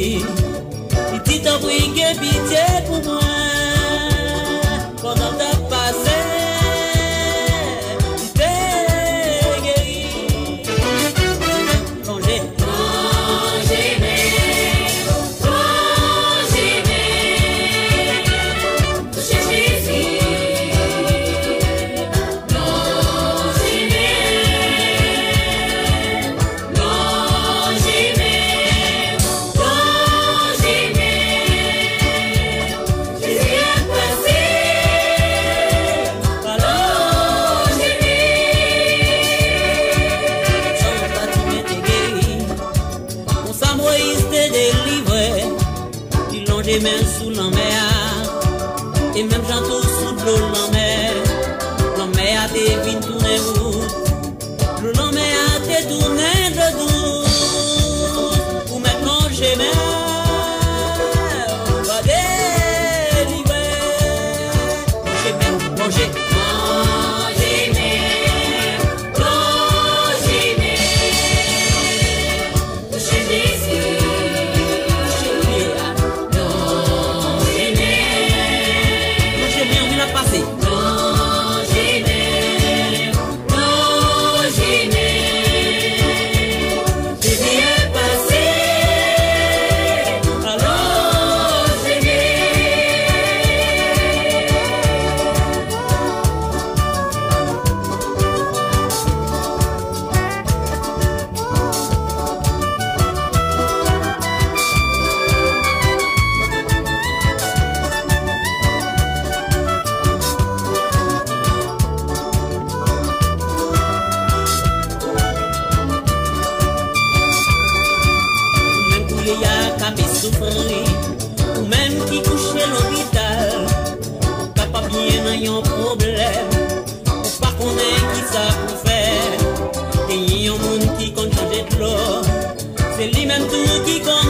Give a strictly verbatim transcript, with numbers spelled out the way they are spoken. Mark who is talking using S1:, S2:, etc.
S1: guéri. Petit t'as pris pitié pour moi. Pendant ta passé, tu t'es guéri. Plongé,
S2: plongé, plongé, touché Jésus. Plongé, plongé, plongé, Jésus est passé.
S1: Les mains sous la mer, et même j'entends sous l'eau la mer. La mer a dévié tourner route, la mer a détourné de douce. Pour maintenant j'ai mer, on va délivrer. J'ai mer, manger. Ou même qui couche à l'hôpital, capable bien dans un problème, ou pas connaître qui ça pour faire. Et y a un monde qui compte changer de l'eau, c'est lui-même tout qui compte.